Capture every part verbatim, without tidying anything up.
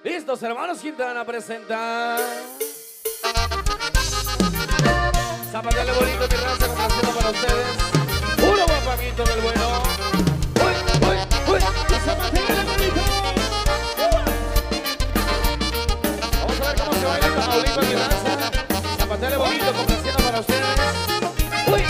Listos, hermanos, Quintana presenta. Zapatele bonito, mi raza, complaciendo para ustedes. Puro guapaquito del bueno. Uy, uy, uy. Y zapatele bonito. Vamos a ver cómo se baila el Tamaulipas, mi raza. Zapatele bonito, complaciendo para ustedes. Uy.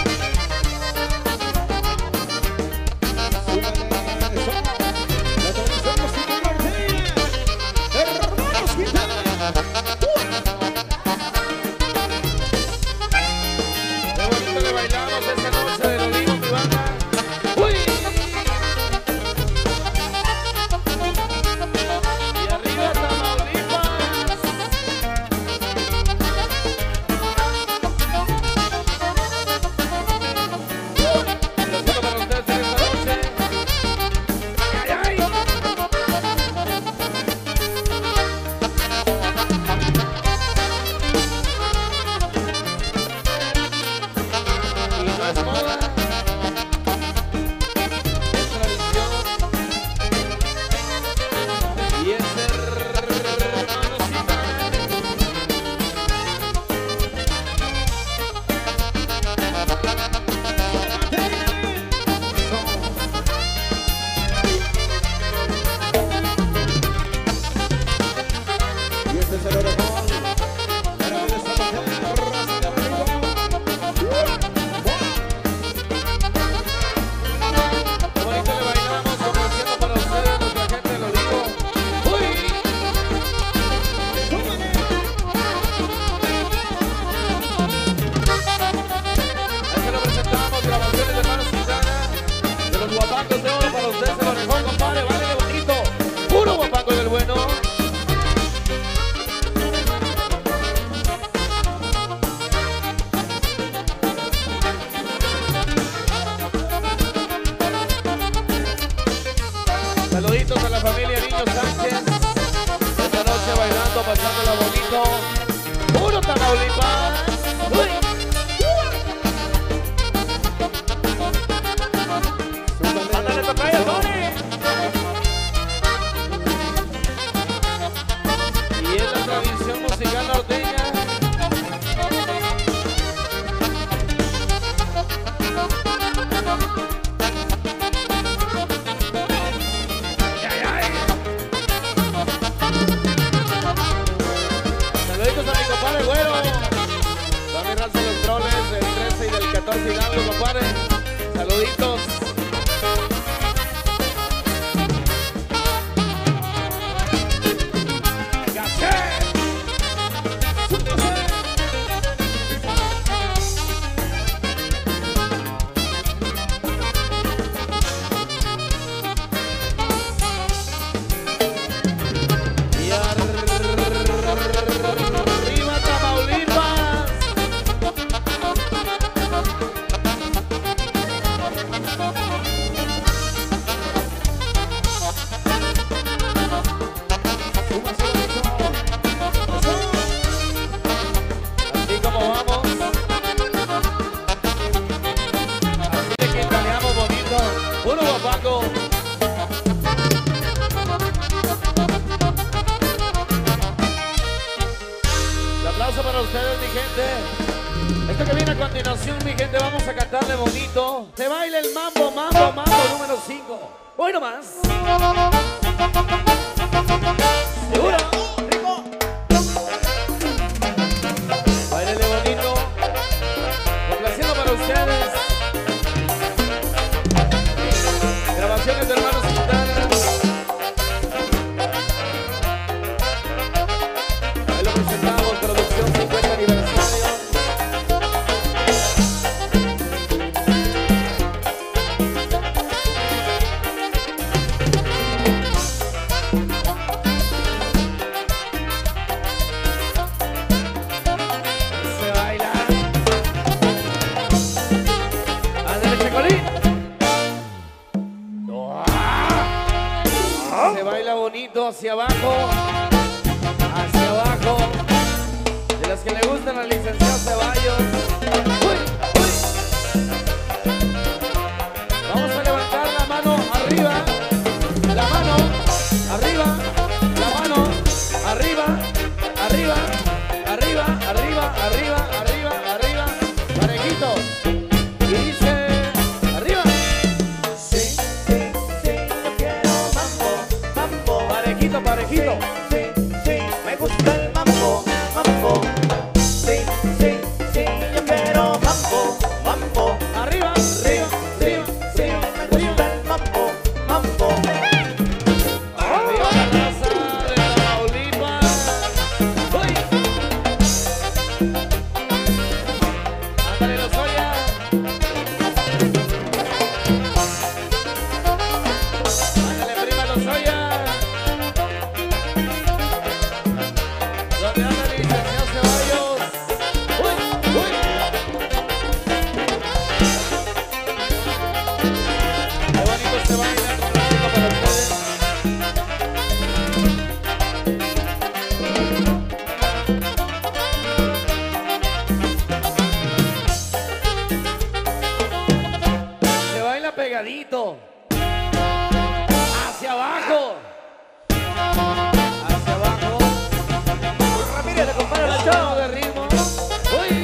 Saluditos a la familia Niño Sánchez. Esta noche bailando, pasándola bonito. Puro Tamaulipas. Uy. Ándale, tocaya, Tony. Y es la tradición musical norteña. Compadre güero, también raza de los troles del trece y del catorce Hidalgo, compadre. Saluditos. Para ustedes, mi gente. Esto que viene a continuación, mi gente, vamos a cantarle bonito. Se baila el mambo, mambo, mambo número cinco. Hoy nomás. ¿Seguro? Rico. Báilele bonito. Complaciendo para ustedes. Grabaciones de hermanos Quintana. Ahí lo presentamos, producción cincuenta aniversario. Se baila. Ándale, Checolín. Se baila bonito hacia abajo. Hacia abajo. De las que le gustan al licenciado Ceballos. Uy, uy. Vamos a levantar la mano arriba. La mano arriba. La mano Parejito. Sí, sí, me gusta el mambo, mambo. Sí, sí, sí, yo quiero mambo, mambo. Arriba, Sí, sí, sí, me gusta el mambo, mambo. arriba la raza de Tamaulipas. Uy. Ándale, Lozoya. Ándale, prima Lozoya. ¿Dónde anda el licenciado Ceballos? Uy, uy. Qué bonito se baila con música para ustedes. Se baila pegadito. Hacia abajo. Hacia abajo. Ramírez, le compara la Chao chava. de ritmo. Uy.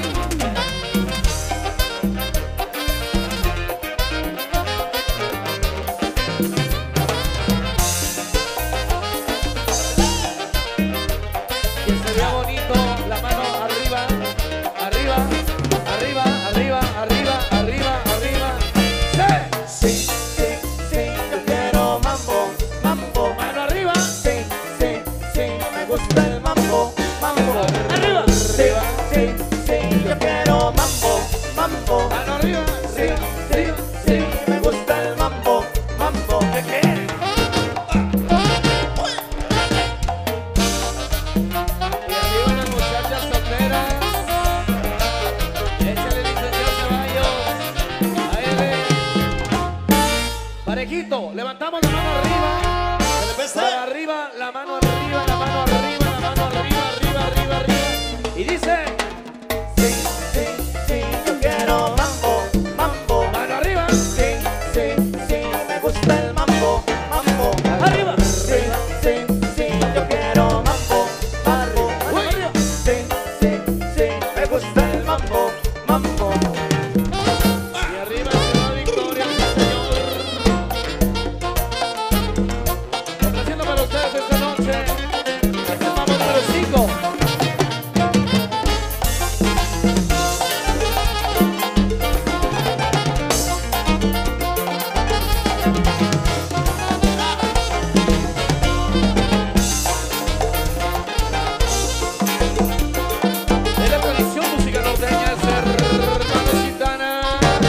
Que se vea bonito, la mano arriba, arriba, arriba, arriba, arriba, arriba, arriba. ¡Sí! Sí, sí, sí, yo quiero mambo, mambo. Mano arriba, Sí, sí, sí, me gusta el mambo, mambo. arriba, Sí, arriba, sí, sí, yo quiero mambo, mambo. mano arriba, Sí, arriba, sí, arriba. sí, me gusta el mambo, mambo. ¿Qué qué? Y arriba las muchachas solteras. Échale, licenciado Ceballos. Ahí ve. Parejito, levantamos la mano arriba. Para arriba, la mano arriba, la mano arriba, la mano arriba, arriba, arriba, arriba. Y dice, Sí, sí, sí, yo quiero mambo, mambo. mano arriba, Sí, sí, sí, me gusta el mambo, mambo. arriba. Sí, sí, sí, yo quiero mambo, mambo. Uy. Sí, sí, sí, me gusta el mambo, mambo. Y arriba se va Victoria, sí, señor. Complaciendo para ustedes esta noche. Este es mambo número cinco. De la tradición música norteña es Hermanos Quintana.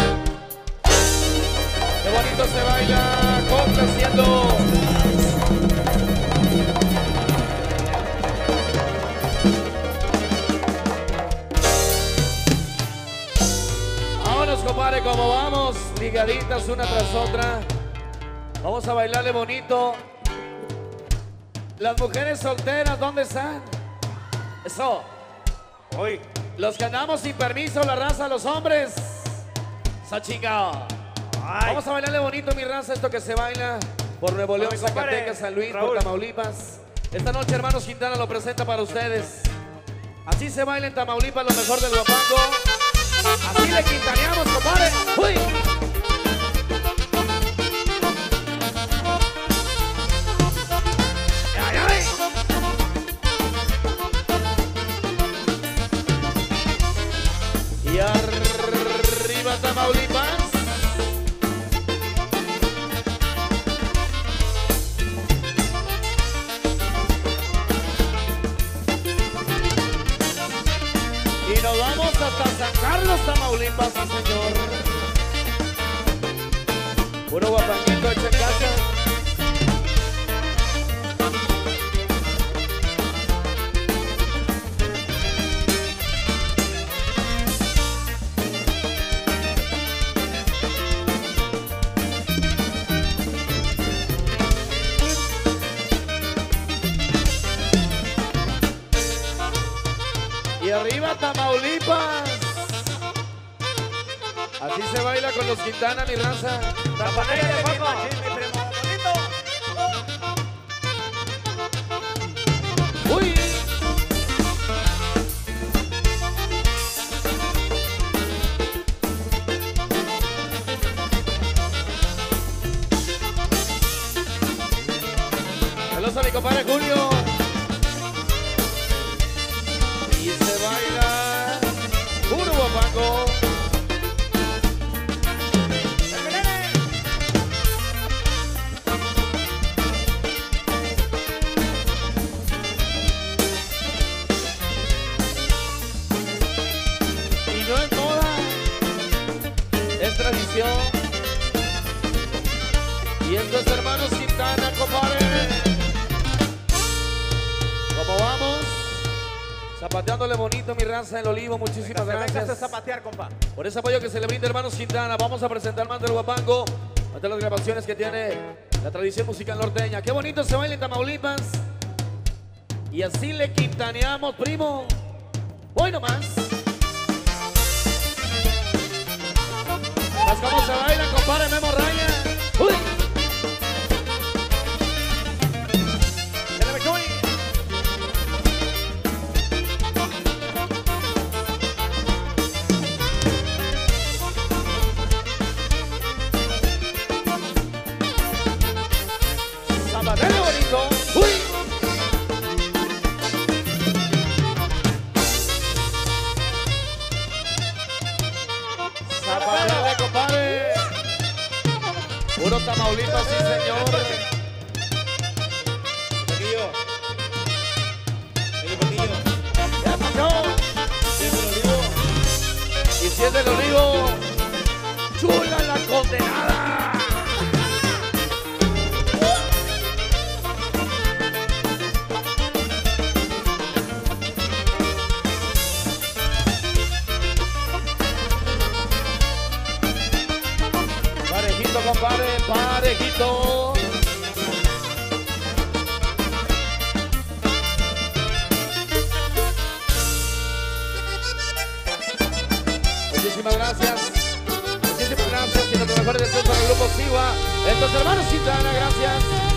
Qué bonito se baila complaciendo. Vámonos, compadre, como vamos, ligaditas una tras otra. Vamos a bailarle bonito. Las mujeres solteras, ¿dónde están? Eso. Hoy, Los que andamos sin permiso, la raza, los hombres. Esa chica. Vamos a bailarle bonito, mi raza, esto que se baila por Nuevo León, mi compadre, Zacatecas, San Luis, Raúl. por Tamaulipas. Esta noche, Hermanos Quintana lo presenta para ustedes. Así se baila en Tamaulipas, lo mejor del guapango. Así le quintaneamos, compadre. ¡Uy! ¡Ay, ay! Y arriba Tamaulipas. Y nos vamos hasta San Carlos, Tamaulipas, sí, señor. Puro guapanguito hecho en casa. Y arriba Tamaulipas. Así se baila con los Quintana, mi raza. Tapanera de Paco, mi primo bonito. ¡Uy! Saludos a mi compadre Julio. Zapateándole bonito, mi raza, el Olivo. Muchísimas Venga, gracias. venga a zapatear, compa. Por ese apoyo que se le brinda, hermanos Quintana. Vamos a presentar más del Huapango ante las grabaciones que tiene la tradición musical norteña. Qué bonito se baila en Tamaulipas. Y así le quintaneamos, primo. Hoy nomás. Las como se bailan, compadre Memo Raya. Uy. Zapatele bonito. Uy. Zapatele, compadre. Puro Tamaulipas, sí, señor. Paquillo. Oye, Paquillo. Ya pasó. Sí, me lo digo. Y si es del Olivo, chula la condenada. Parejito, compadre, parejito. Muchísimas gracias. Muchísimas gracias. Y los mejores deseos para el grupo Siwa. Estos hermanos Quintana, gracias.